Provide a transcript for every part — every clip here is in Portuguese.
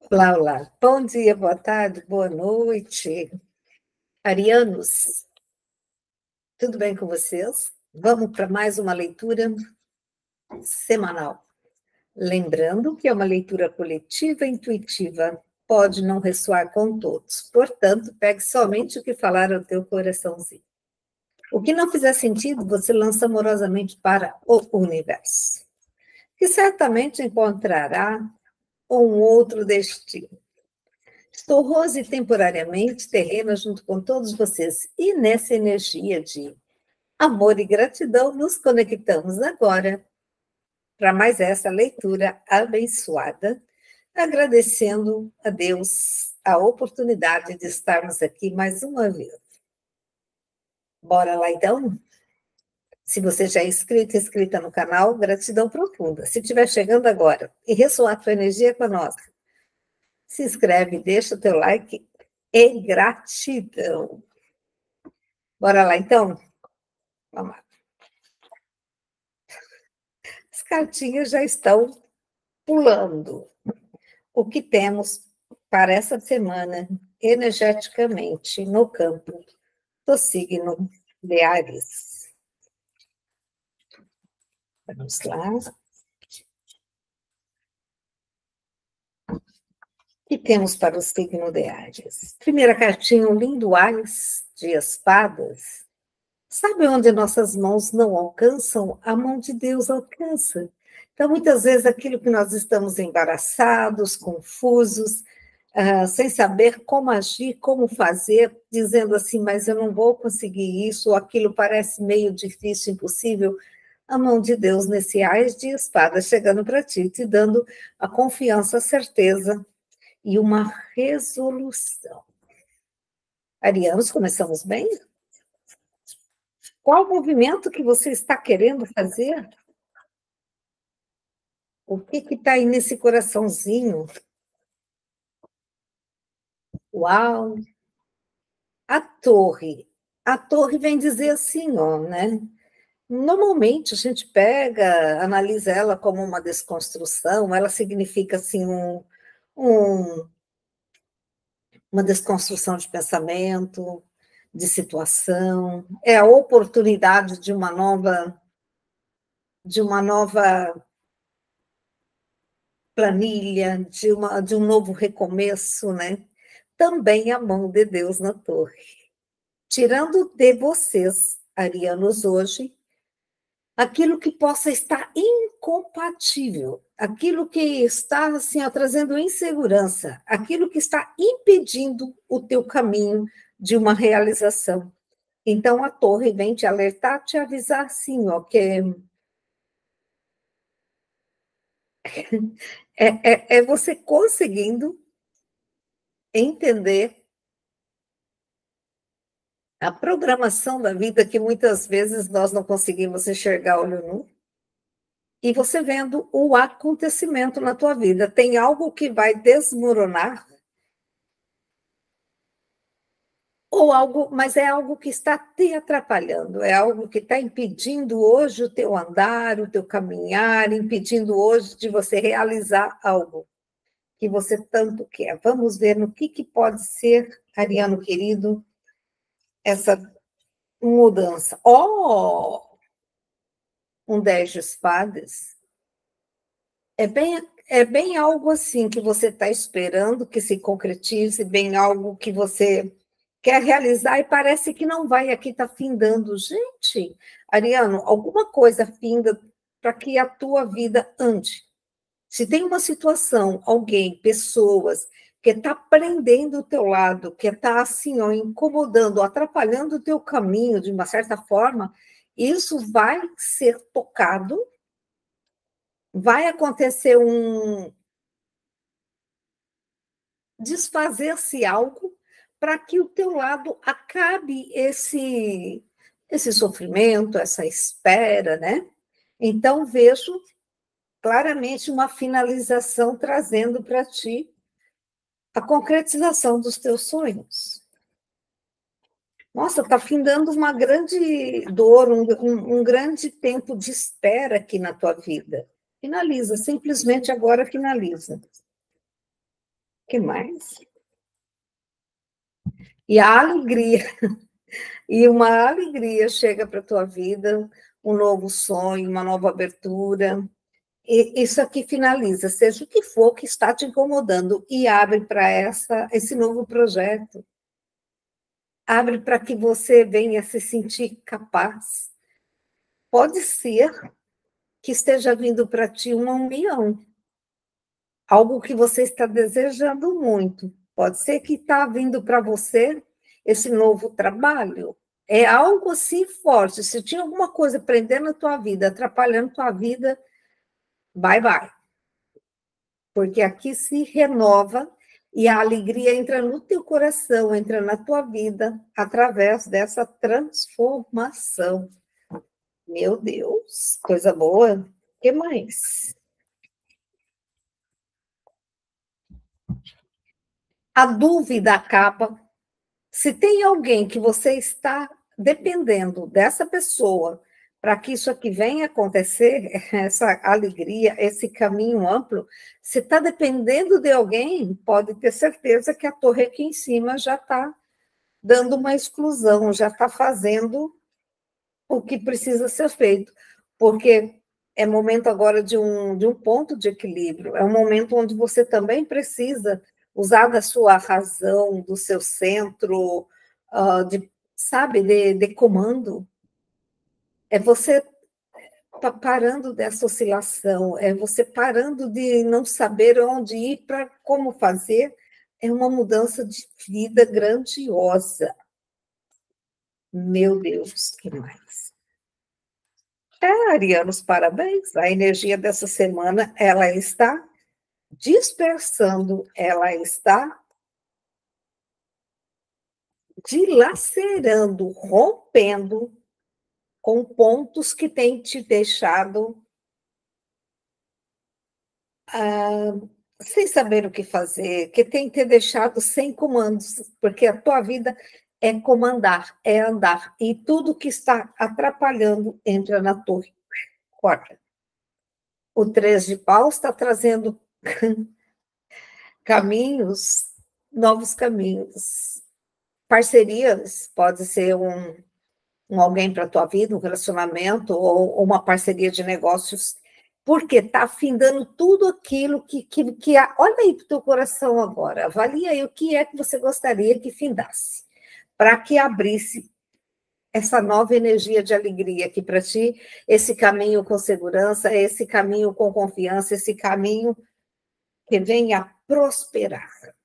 Olá, olá. Bom dia, boa tarde, boa noite. Arianos, tudo bem com vocês? Vamos para mais uma leitura semanal. Lembrando que é uma leitura coletiva e intuitiva, pode não ressoar com todos. Portanto, pegue somente o que falar ao teu coraçãozinho. O que não fizer sentido, você lança amorosamente para o universo, que certamente encontrará um outro destino. Estou Rose temporariamente terrena junto com todos vocês e nessa energia de amor e gratidão nos conectamos agora para mais essa leitura abençoada, agradecendo a Deus a oportunidade de estarmos aqui mais uma vez. Bora lá então? Se você já é inscrita no canal, gratidão profunda. Se estiver chegando agora e ressoar a tua energia com a nossa, se inscreve, deixa o teu like e gratidão. Bora lá, então? Vamos lá. As cartinhas já estão pulando. O que temos para essa semana, energeticamente, no campo do signo de Áries? Vamos lá. O que temos para o signo de Áries? Primeira cartinha, um lindo Áries de espadas. Sabe onde nossas mãos não alcançam? A mão de Deus alcança. Então, muitas vezes, aquilo que nós estamos embaraçados, confusos, sem saber como agir, como fazer, dizendo assim, mas eu não vou conseguir isso, ou aquilo parece meio difícil, impossível, a mão de Deus nesse ás de espada chegando para ti, te dando a confiança, a certeza e uma resolução. Arianos, começamos bem? Qual movimento que você está querendo fazer? O que está aí nesse coraçãozinho? Uau! A torre. A torre vem dizer assim, ó, né? Normalmente a gente pega, analisa ela como uma desconstrução, ela significa assim um, uma desconstrução de pensamento, de situação, é a oportunidade de uma nova planilha, de um novo recomeço, né? Também a mão de Deus na torre. Tirando de vocês, arianos, hoje, aquilo que possa estar incompatível, aquilo que está assim, ó, trazendo insegurança, aquilo que está impedindo o teu caminho de uma realização. Então, a torre vem te alertar, te avisar assim, ó, que é você conseguindo entender a programação da vida que muitas vezes nós não conseguimos enxergar olho nu, e você vendo o acontecimento na tua vida. Tem algo que vai desmoronar, ou algo, mas é algo que está te atrapalhando, é algo que está impedindo hoje o teu andar, o teu caminhar, impedindo hoje de você realizar algo que você tanto quer. Vamos ver no que pode ser, Ariano querido, essa mudança. Oh, um 10 de espadas. É bem algo assim que você está esperando que se concretize, bem algo que você quer realizar e parece que não vai, aqui está findando. Gente, Ariano, alguma coisa finda para que a tua vida ande. Se tem uma situação, alguém, pessoas, que está prendendo o teu lado, que está assim, ó, incomodando, atrapalhando o teu caminho de uma certa forma, isso vai ser tocado, vai acontecer desfazer-se algo para que o teu lado acabe esse sofrimento, essa espera, né? Então, vejo claramente uma finalização trazendo para ti a concretização dos teus sonhos. Nossa, está findando uma grande dor, um grande tempo de espera aqui na tua vida. Finaliza, simplesmente agora finaliza. Que mais? E a alegria, e uma alegria chega para a tua vida, um novo sonho, uma nova abertura. E isso aqui finaliza, seja o que for que está te incomodando, e abre para esse novo projeto. Abre para que você venha se sentir capaz. Pode ser que esteja vindo para ti uma união, algo que você está desejando muito. Pode ser que está vindo para você esse novo trabalho. É algo assim forte. Se tinha alguma coisa prendendo a tua vida, atrapalhando a tua vida, bye, bye. Porque aqui se renova e a alegria entra no teu coração, entra na tua vida, através dessa transformação. Meu Deus, coisa boa. O que mais? A dúvida acaba. Se tem alguém que você está dependendo dessa pessoa para que isso aqui venha acontecer, essa alegria, esse caminho amplo, se está dependendo de alguém, pode ter certeza que a torre aqui em cima já está dando uma exclusão, já está fazendo o que precisa ser feito, porque é momento agora de um ponto de equilíbrio, é um momento onde você também precisa usar da sua razão, do seu centro, sabe, de comando. É você parando dessa oscilação, é você parando de não saber onde ir, para como fazer. É uma mudança de vida grandiosa. Meu Deus, que mais? Arianos, parabéns. A energia dessa semana, ela está dispersando, ela está dilacerando, rompendo com pontos que têm te deixado sem saber o que fazer, que tem te deixado sem comandos, porque a tua vida é comandar, é andar, e tudo que está atrapalhando entra na torre. Corta. O 3 de paus está trazendo caminhos, novos caminhos. Parcerias, pode ser um alguém para a tua vida, um relacionamento, ou uma parceria de negócios, porque está afindando tudo aquilo que olha aí para o teu coração agora, avalia aí o que é que você gostaria que findasse, para que abrisse essa nova energia de alegria aqui para ti, esse caminho com segurança, esse caminho com confiança, esse caminho que venha prosperar.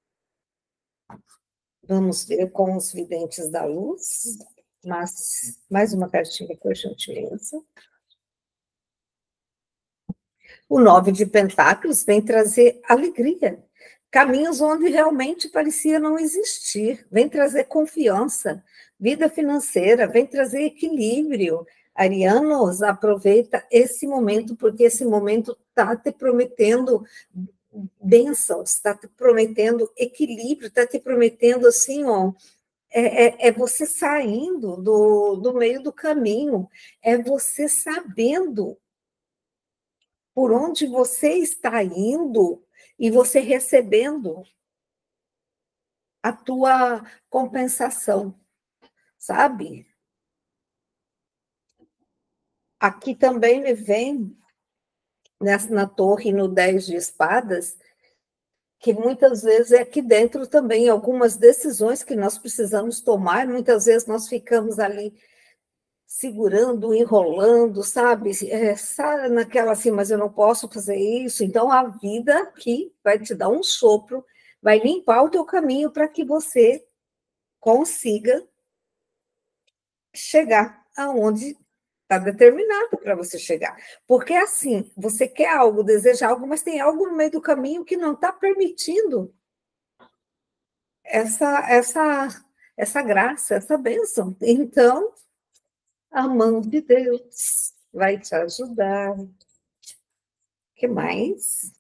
Vamos ver com os videntes da luz. Mas, mais uma cartinha, por gentileza. O 9 de Pentáculos vem trazer alegria. Caminhos onde realmente parecia não existir. Vem trazer confiança, vida financeira, vem trazer equilíbrio. Arianos, aproveita esse momento, porque esse momento está te prometendo bênçãos, está te prometendo equilíbrio, está te prometendo assim, ó, é você saindo do meio do caminho, é você sabendo por onde você está indo e você recebendo a tua compensação, sabe? Aqui também me vem, na torre, no 10 de espadas, que muitas vezes é aqui dentro também, algumas decisões que nós precisamos tomar, muitas vezes nós ficamos ali segurando, enrolando, sabe? Sabe naquela assim, mas eu não posso fazer isso. Então, a vida aqui vai te dar um sopro, vai limpar o teu caminho para que você consiga chegar aonde está determinado para você chegar. Porque, assim, você quer algo, deseja algo, mas tem algo no meio do caminho que não está permitindo essa graça, essa bênção. Então, a mão de Deus vai te ajudar. O que mais?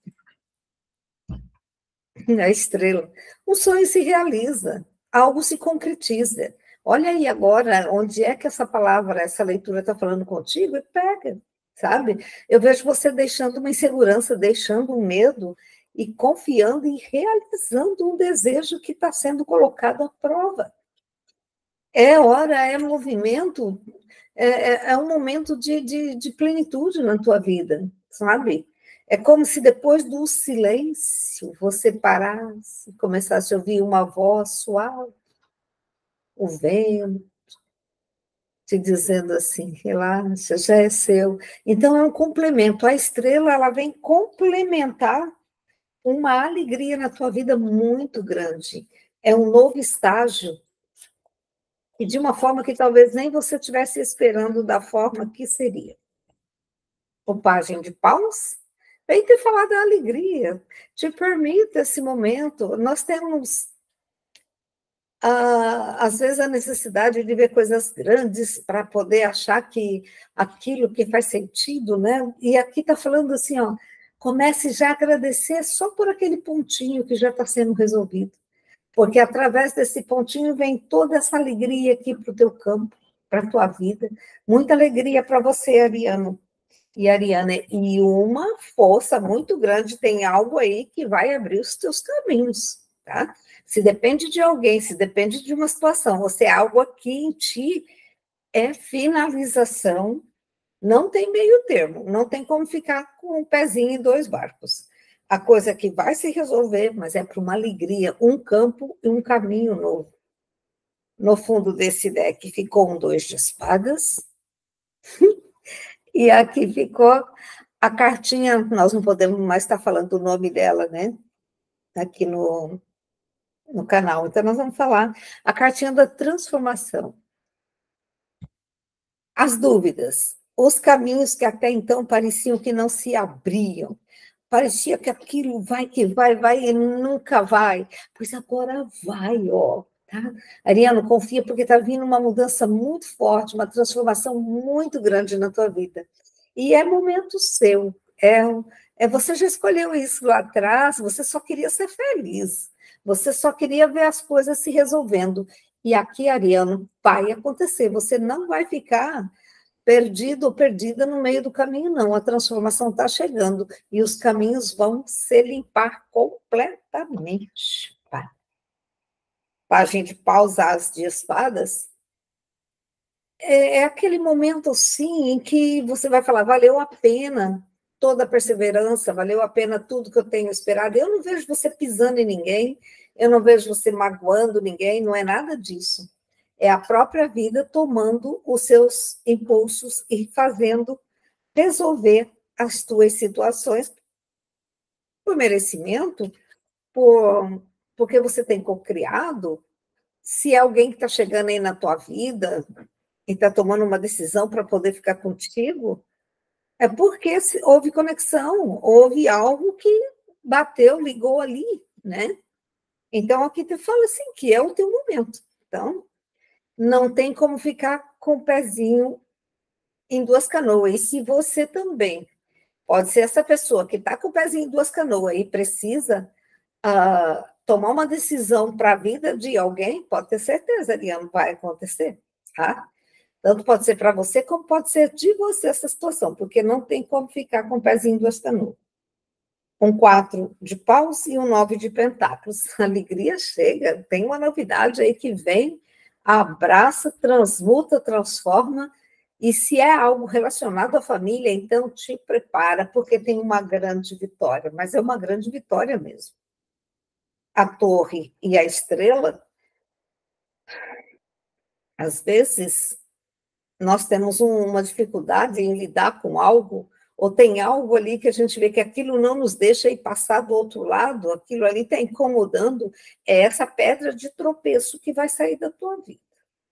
A estrela. Um sonho se realiza, algo se concretiza. Olha aí agora, onde é que essa palavra, essa leitura está falando contigo, e pega, sabe? Eu vejo você deixando uma insegurança, deixando um medo, e confiando e realizando um desejo que está sendo colocado à prova. É hora, é movimento, é um momento de plenitude na tua vida, sabe? É como se depois do silêncio você parasse, começasse a ouvir uma voz suave, o vento, te dizendo assim, relaxa, já é seu. Então, é um complemento. A estrela, ela vem complementar uma alegria na tua vida muito grande. É um novo estágio, e de uma forma que talvez nem você estivesse esperando da forma que seria. O pajem de paus vem te falar da alegria, te permita esse momento. Nós temos às vezes a necessidade de ver coisas grandes para poder achar que aquilo que faz sentido, né? E aqui está falando assim, ó, comece já a agradecer só por aquele pontinho que já está sendo resolvido, porque através desse pontinho vem toda essa alegria aqui para o teu campo, para a tua vida, muita alegria para você, Ariano e Ariana, e uma força muito grande, tem algo aí que vai abrir os teus caminhos, tá? Se depende de alguém, se depende de uma situação, você algo aqui em ti é finalização, não tem meio termo, não tem como ficar com um pezinho em dois barcos. A coisa que vai se resolver, mas é para uma alegria, um campo e um caminho novo. No fundo desse deck ficou um 2 de espadas, e aqui ficou a cartinha, nós não podemos mais estar falando o nome dela, né? Aqui no canal. Então, nós vamos falar a cartinha da transformação. As dúvidas, os caminhos que até então pareciam que não se abriam. Parecia que aquilo vai que vai e nunca vai. Pois agora vai, ó. Tá? Ariano, confia, porque está vindo uma mudança muito forte, uma transformação muito grande na tua vida. E é momento seu. Você já escolheu isso lá atrás, você só queria ser feliz. Você só queria ver as coisas se resolvendo. E aqui, Ariano, vai acontecer. Você não vai ficar perdido ou perdida no meio do caminho, não. A transformação está chegando e os caminhos vão se limpar completamente. Página de paus, as de espadas. É aquele momento, sim, em que você vai falar, valeu a pena toda a perseverança, valeu a pena tudo que eu tenho esperado. Eu não vejo você pisando em ninguém, eu não vejo você magoando ninguém, não é nada disso. É a própria vida tomando os seus impulsos e fazendo resolver as tuas situações por merecimento, porque você tem co-criado. Se é alguém que está chegando aí na tua vida e está tomando uma decisão para poder ficar contigo, é porque houve conexão, houve algo que bateu, ligou ali, né? Então, aqui te fala assim, que é o teu momento. Então, não tem como ficar com o pezinho em duas canoas. E se você também pode ser essa pessoa que está com o pezinho em duas canoas e precisa tomar uma decisão para a vida de alguém, pode ter certeza, Ariano, vai acontecer, tá? Tanto pode ser para você, como pode ser de você essa situação, porque não tem como ficar com o pezinho em duas canoas. Um 4 de paus e um 9 de pentáculos. A alegria chega, tem uma novidade aí que vem, abraça, transmuta, transforma, e se é algo relacionado à família, então te prepara, porque tem uma grande vitória, mas é uma grande vitória mesmo. A torre e a estrela, às vezes, nós temos uma dificuldade em lidar com algo, ou tem algo ali que a gente vê que aquilo não nos deixa ir passar do outro lado, aquilo ali está incomodando, é essa pedra de tropeço que vai sair da tua vida.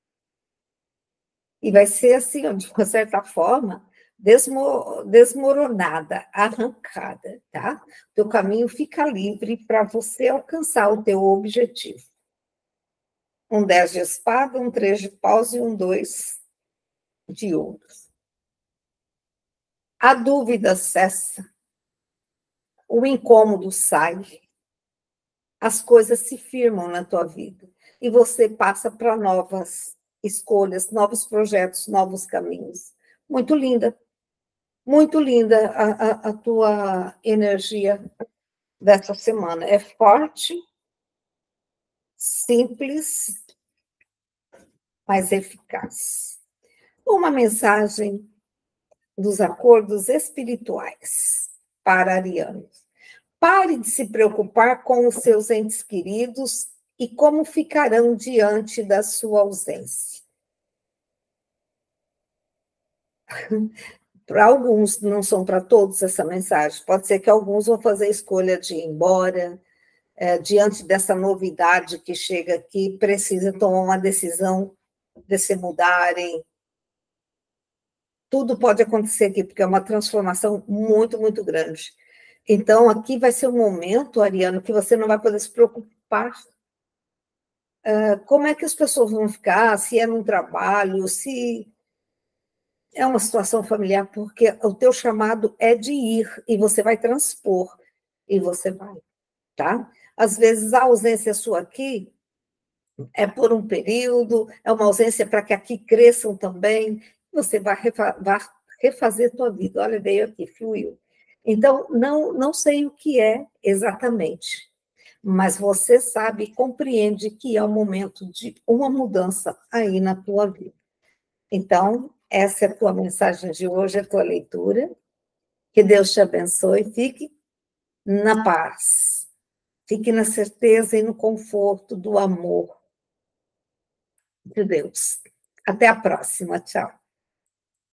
E vai ser assim, de uma certa forma, desmoronada, arrancada, tá? Teu caminho fica livre para você alcançar o teu objetivo. Um 10 de espada, um 3 de paus e um 2 de ouros. A dúvida cessa, o incômodo sai, as coisas se firmam na tua vida e você passa para novas escolhas, novos projetos, novos caminhos. Muito linda a tua energia dessa semana é forte, simples, mas eficaz. Uma mensagem dos acordos espirituais para arianos. Pare de se preocupar com os seus entes queridos e como ficarão diante da sua ausência. Para alguns, não são para todos essa mensagem. Pode ser que alguns vão fazer a escolha de ir embora, diante dessa novidade que chega aqui, precisa tomar uma decisão de se mudarem. Tudo pode acontecer aqui, porque é uma transformação muito, muito grande. Então, aqui vai ser um momento, Ariano, que você não vai poder se preocupar como é que as pessoas vão ficar, se é num trabalho, se é uma situação familiar, porque o teu chamado é de ir, e você vai transpor, e você vai, tá? Às vezes, a ausência sua aqui é por um período, é uma ausência para que aqui cresçam também, você vai refazer tua vida. Olha, veio aqui, fluiu. Então, não sei o que é exatamente, mas você sabe e compreende que é o momento de uma mudança aí na tua vida. Então, essa é a tua mensagem de hoje, a tua leitura. Que Deus te abençoe. Fique na paz. Fique na certeza e no conforto do amor de Deus. Até a próxima. Tchau.